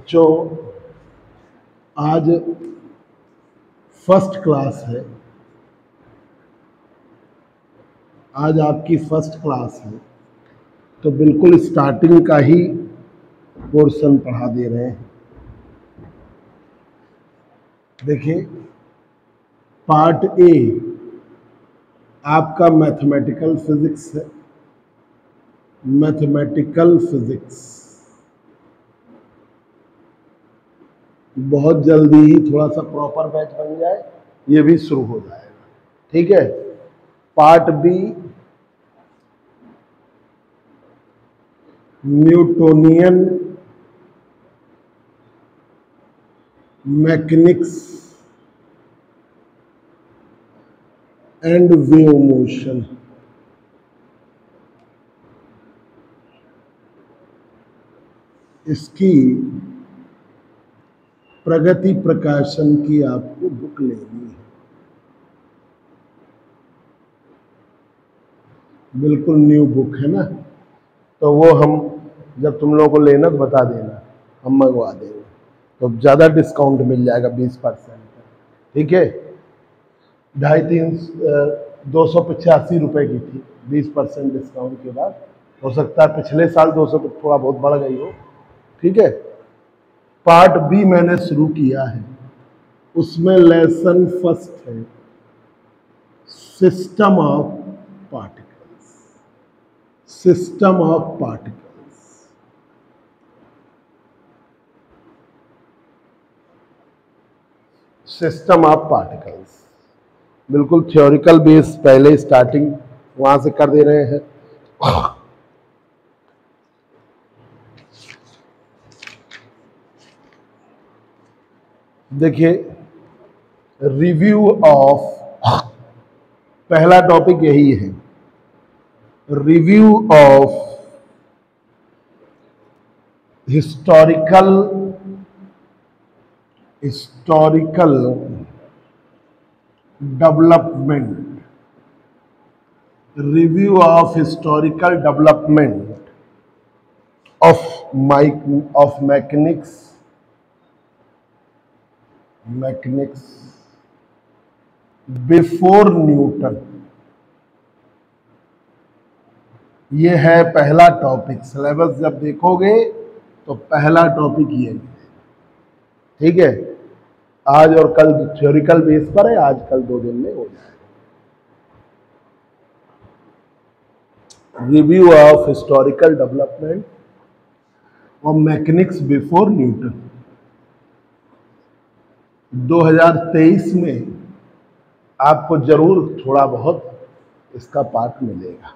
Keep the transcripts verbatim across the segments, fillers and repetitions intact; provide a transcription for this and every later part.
बच्चों, आज first class है। आज आपकी फर्स्ट क्लास है, तो बिल्कुल स्टार्टिंग का ही पोर्शन पढ़ा दे रहे हैं। देखिए, पार्ट ए आपका मैथमेटिकल फिजिक्स है। मैथमेटिकल फिजिक्स बहुत जल्दी ही थोड़ा सा प्रॉपर बैच बन जाए, ये भी शुरू हो जाएगा। ठीक है। Part B Newtonian mechanics and wave motion. इसकी प्रगति प्रकाशन की आपको बुक लेनी है। बिल्कुल न्यू बुक है ना, तो वो हम जब तुम लोगों को लेना तो बता देना, हम मंगवा देंगे, तो ज़्यादा डिस्काउंट मिल जाएगा, बीस परसेंट। ठीक है। ढाई तीन दो सौ पचासी रुपये की थी, बीस परसेंट डिस्काउंट के बाद। हो सकता है पिछले साल दो सौ थोड़ा बहुत बढ़ गई हो। ठीक है। पार्ट बी मैंने शुरू किया है, उसमें लेसन फर्स्ट है system of particles. System of particles. System of particles बिल्कुल थ्योरिकल बेस, पहले स्टार्टिंग वहां से कर दे रहे हैं। देखिए, रिव्यू ऑफ, पहला टॉपिक यही है, review of historical historical development. Review of historical development of mike of mechanics mechanics before Newton. ये है पहला टॉपिक। सिलेबस जब देखोगे तो पहला टॉपिक ये है। ठीक है। आज और कल थ्योरिकल बेस पर है, आज कल दो दिन में हो जाएगा। Review of historical development of mechanics before Newton. दो हज़ार तेईस में आपको जरूर थोड़ा बहुत इसका पाठ मिलेगा।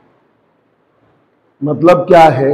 मतलब क्या है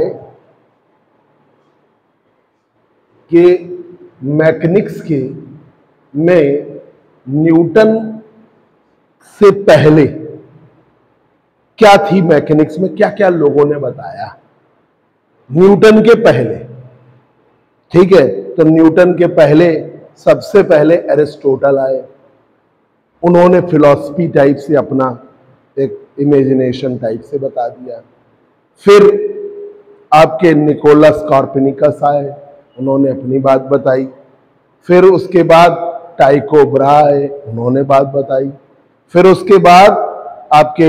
कि मैकेनिक्स के में न्यूटन से पहले क्या थी, मैकेनिक्स में क्या क्या लोगों ने बताया न्यूटन के पहले। ठीक है। तो न्यूटन के पहले सबसे पहले एरिस्टोटल आए। उन्होंने फिलॉसफी टाइप से अपना एक इमेजिनेशन टाइप से बता दिया। फिर आपके निकोलस कॉर्पिनिकस आए, उन्होंने अपनी बात बताई। फिर उसके बाद टाइको ब्रा आए, उन्होंने बात बताई। फिर उसके बाद आपके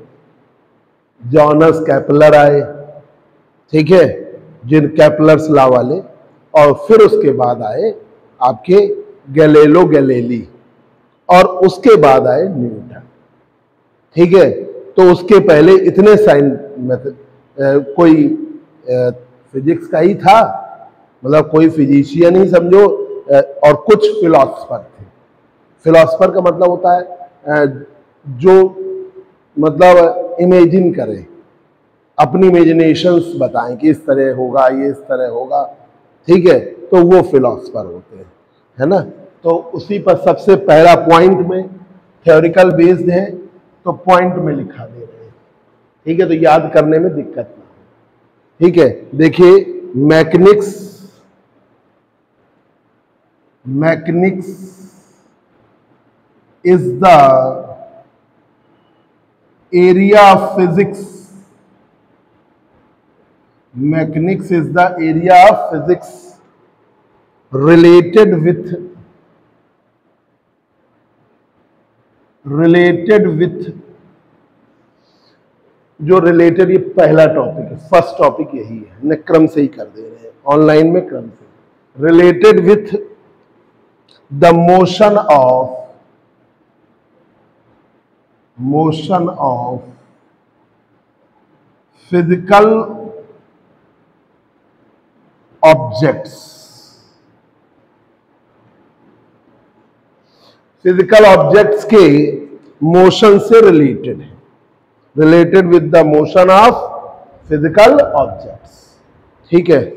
जॉनस कैपलर आए। ठीक है, जिन कैपलर्स लॉ वाले। और फिर उसके बाद आए आपके गैलीलियो गैलीली, और उसके बाद आए न्यूटन। ठीक है। तो उसके पहले इतने साइंस कोई आ, फिजिक्स का ही था, मतलब कोई फिजिशियन ही समझो, आ, और कुछ फिलोसफर थे। फिलोसफर का मतलब होता है आ, जो मतलब इमेजिन करें, अपनी इमेजिनेशंस बताएं कि इस तरह होगा, ये इस तरह होगा। ठीक है। तो वो फिलोसफर होते हैं, है ना। तो उसी पर सबसे पहला पॉइंट में थ्योरिकल बेस्ड है, तो पॉइंट में लिखा दे रहे हैं। ठीक है। तो याद करने में दिक्कत ना हो। ठीक है। देखिए, mechanics mechanics is the area of physics mechanics is the area of physics related with related with जो रिलेटेड, ये पहला टॉपिक है, फर्स्ट टॉपिक यही है, न क्रम से ही कर दे रहे हैं ऑनलाइन में, क्रम से। Related with the motion of motion of physical objects, physical objects के मोशन से रिलेटेड है। Related with the motion of physical objects, ठीक है।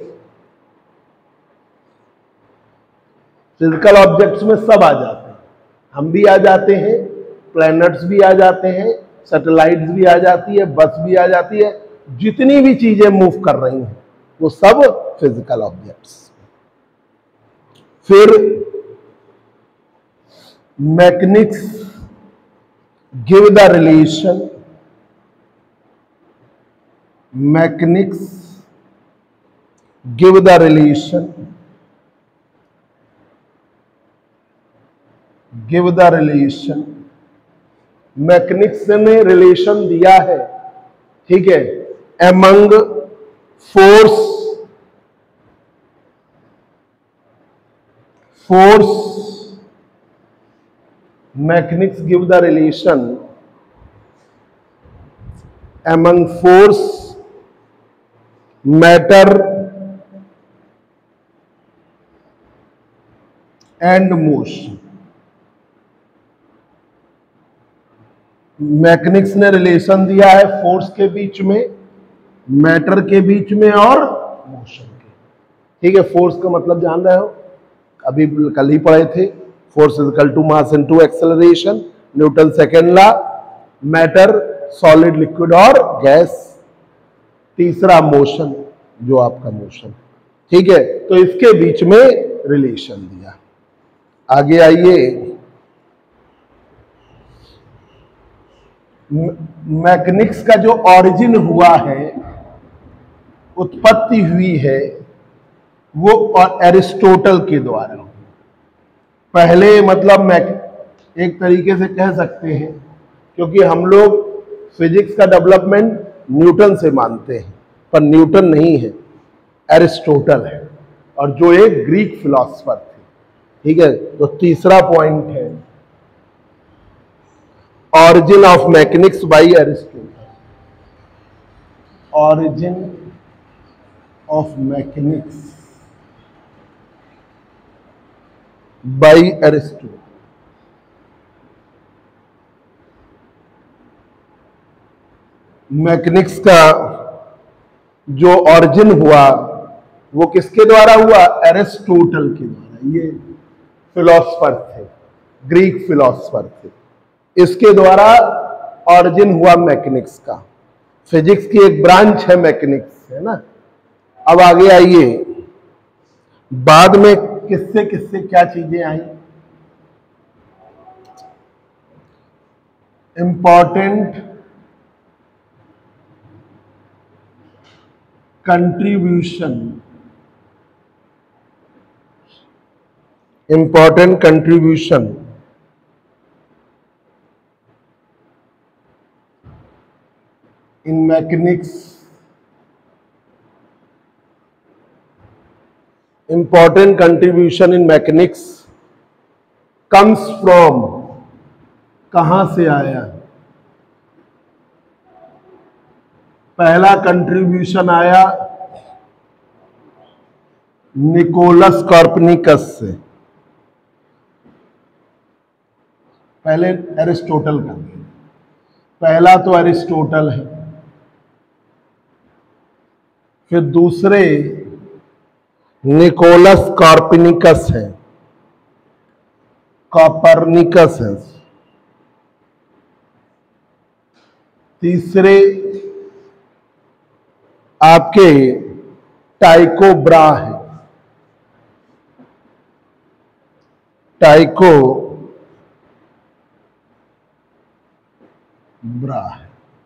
फिजिकल ऑब्जेक्ट्स में सब आ जाते हैं, हम भी आ जाते हैं, प्लैनेट्स भी आ जाते हैं, सैटेलाइट्स भी आ जाती है, बस भी आ जाती है, जितनी भी चीजें मूव कर रही हैं वो सब फिजिकल ऑब्जेक्ट्स। फिर mechanics give the relation mechanics give the relation give the relation mechanics ने रिलेशन दिया है, ठीक है, among force force mechanics give the relation among force, matter and motion. Mechanics ने रिलेशन दिया है फोर्स के बीच में, मैटर के बीच में और मोशन के, ठीक है। फोर्स का मतलब जान रहे हो, अभी कल ही पढ़े थे, force is equal to mass into acceleration, Newton second law. Matter solid, liquid और गैस। तीसरा मोशन, जो आपका मोशन, ठीक है। तो इसके बीच में रिलेशन दिया। आगे आइए, मैकेनिक्स का जो ओरिजिन हुआ है, उत्पत्ति हुई है, वो एरिस्टोटल के द्वारा हुई। पहले मतलब मैक एक तरीके से कह सकते हैं, क्योंकि हम लोग फिजिक्स का डेवलपमेंट न्यूटन से मानते हैं, पर न्यूटन नहीं है, एरिस्टोटल है, और जो एक ग्रीक फिलोसफर थे, ठीक है। तो तीसरा पॉइंट है origin of mechanics by Aristotle. Origin of mechanics by Aristotle. Mechanics का जो ऑरिजिन हुआ वो किसके द्वारा हुआ? एरिस्टोटल के द्वारा। ये फिलोसफर थे, ग्रीक फिलोसफर थे, इसके द्वारा ऑरिजिन हुआ मैकेनिक्स का। फिजिक्स की एक ब्रांच है मैकेनिक्स, है ना। अब आगे आइए, बाद में किससे किससे क्या चीजें आई। Important contribution important contribution in mechanics important contribution in mechanics comes from, कहां से आया? पहला कंट्रीब्यूशन आया निकोलस कॉर्पनिकस से। पहले एरिस्टोटल का, पहला तो एरिस्टोटल है, फिर दूसरे निकोलस कॉर्पनिकस है, कॉपरनिकस है, तीसरे आपके टाइको ब्रा है, टाइको ब्रा है,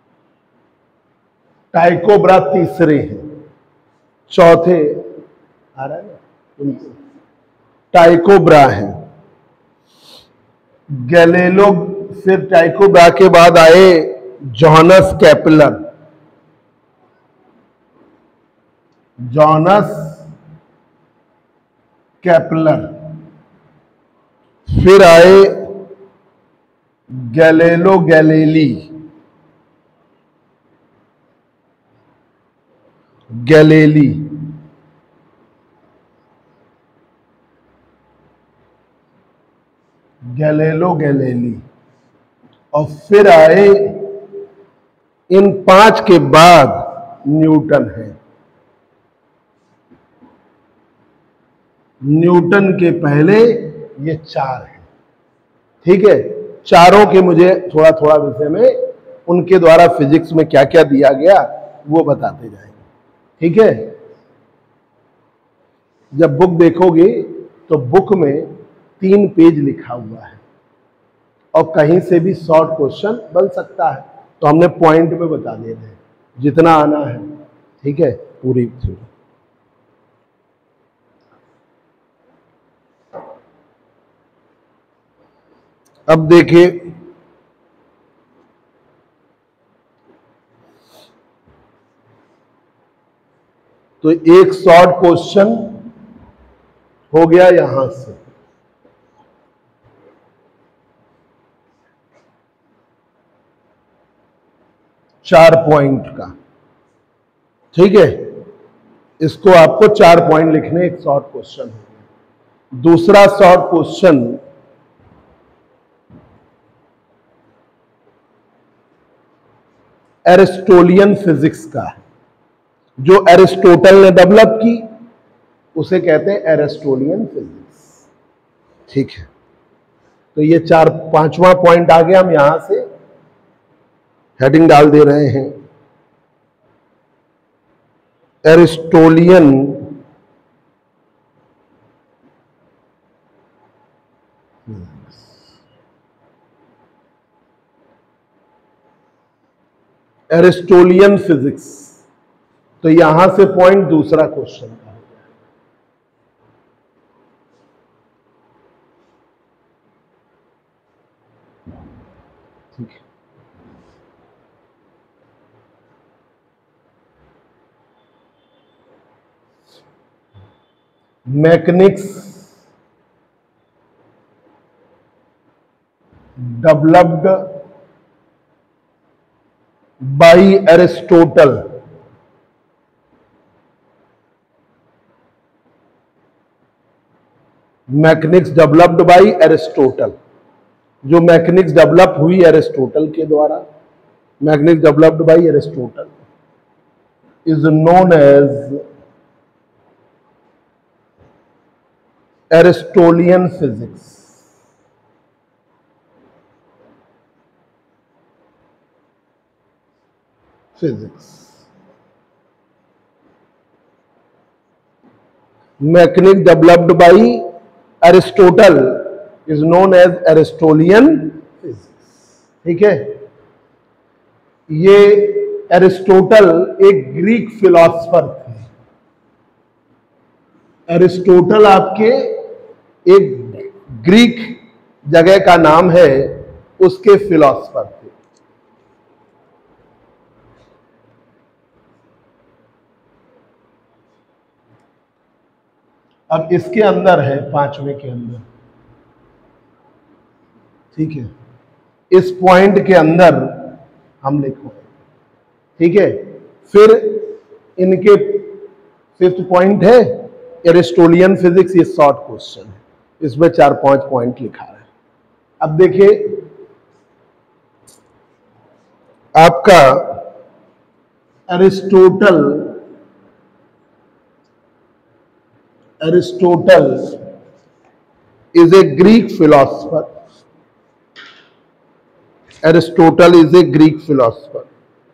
टाइको ब्रा तीसरे हैं। चौथे आ रहा है ना, टाइको ब्रा है, गैलीलियो, फिर टाइको ब्रा के बाद आए जोहानस केपलर, जोहानस केपलर, फिर आए Galileo Galilei, Galilei, Galileo Galilei, और फिर आए, इन पांच के बाद न्यूटन है। न्यूटन के पहले ये चार हैं। ठीक है, चारों के मुझे थोड़ा थोड़ा विषय में उनके द्वारा फिजिक्स में क्या क्या दिया गया वो बताते जाएंगे। ठीक है, जब बुक देखोगे तो बुक में तीन पेज लिखा हुआ है और कहीं से भी शॉर्ट क्वेश्चन बन सकता है, तो हमने पॉइंट में बता दे रहे हैं जितना आना है। ठीक है, पूरी थ्योरी। अब देखिए, तो एक शॉर्ट क्वेश्चन हो गया यहां से, चार पॉइंट का। ठीक है, इसको आपको चार पॉइंट लिखने, एक शॉर्ट क्वेश्चन हो गया। दूसरा शॉर्ट क्वेश्चन एरिस्टोलियन फिजिक्स का है, जो एरिस्टोटल ने डेवलप की उसे कहते हैं एरिस्टोलियन फिजिक्स। ठीक है, तो ये चार, पांचवा पॉइंट आ गया, हम यहां से हेडिंग डाल दे रहे हैं, एरिस्टोलियन एरिस्टोलियन फिजिक्स। तो यहां से पॉइंट दूसरा क्वेश्चन का हो गया। ठीक है, mechanics developed by Aristotle, mechanics developed by Aristotle. जो मैकेनिक्स डेवलप हुई एरिस्टोटल के द्वारा, mechanics developed by Aristotle is known as Aristotelian physics. Physics mechanics developed by Aristotle is known as Aristotelian physics. ठीक है, ये एरिस्टोटल एक Greek philosopher थे। Aristotle आपके एक ग्रीक जगह का नाम है, उसके फिलोसफर थे। अब इसके अंदर है, पांचवें के अंदर। ठीक है, इस पॉइंट के अंदर हम लिखो। ठीक है, फिर इनके फिफ्थ पॉइंट है एरिस्टोलियन फिजिक्स, ये शॉर्ट क्वेश्चन है, इसमें चार पांच पॉइंट लिखा है। अब देखिए, आपका Aristotle Aristotle is a Greek philosopher. Aristotle is a Greek philosopher.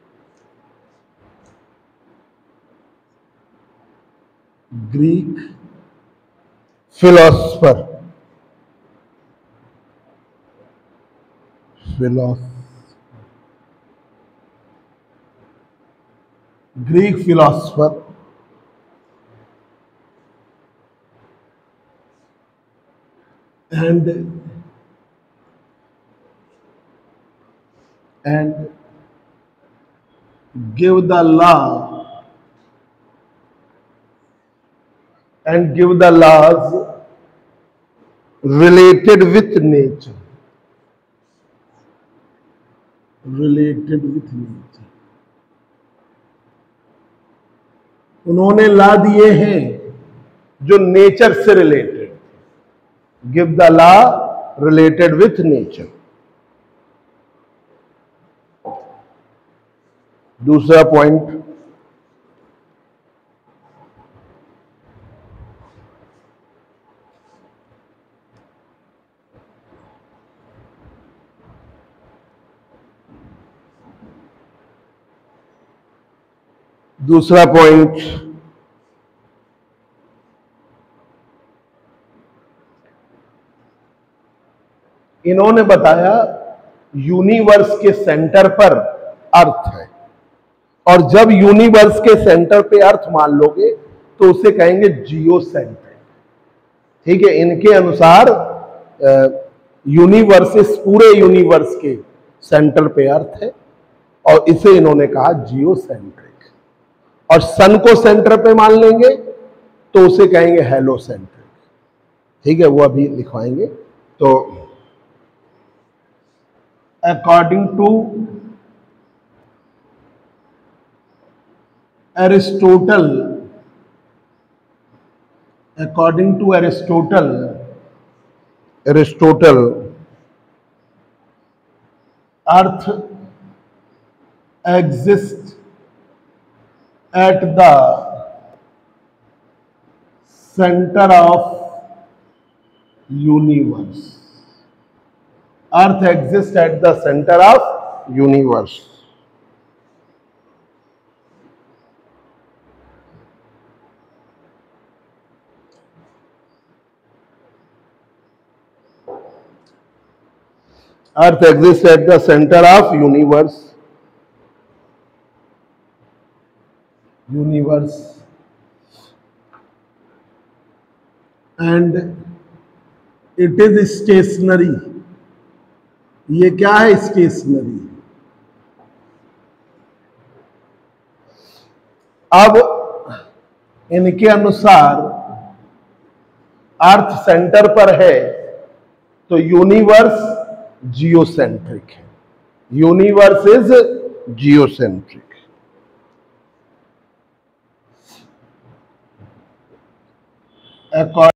Greek philosopher philosopher Greek philosopher and and give the law and give the laws related with nature related with nature उन्होंने ला दिए हैं जो nature से related. Give the law related with nature. दूसरा point, दूसरा point इन्होंने बताया universe के सेंटर पर अर्थ है, और जब यूनिवर्स के सेंटर पे अर्थ मान लोगे तो उसे कहेंगे जियो सेंट्रिक। ठीक है, इनके अनुसार यूनिवर्स, इस पूरे यूनिवर्स के सेंटर पे अर्थ है और इसे इन्होंने कहा जियो सेंट्रिक। और सन को सेंटर पे मान लेंगे तो उसे कहेंगे हेलो सेंट्रिक। ठीक है, वो अभी लिखवाएंगे। तो according to Aristotle according to Aristotle Aristotle earth exist at the center of universe. Earth exists at the center of universe. Earth exists at the center of universe. Universe and it is stationary. ये क्या है? Stationery. अब इनके अनुसार अर्थ centre पर है तो universe geocentric है। Universe is geocentric. According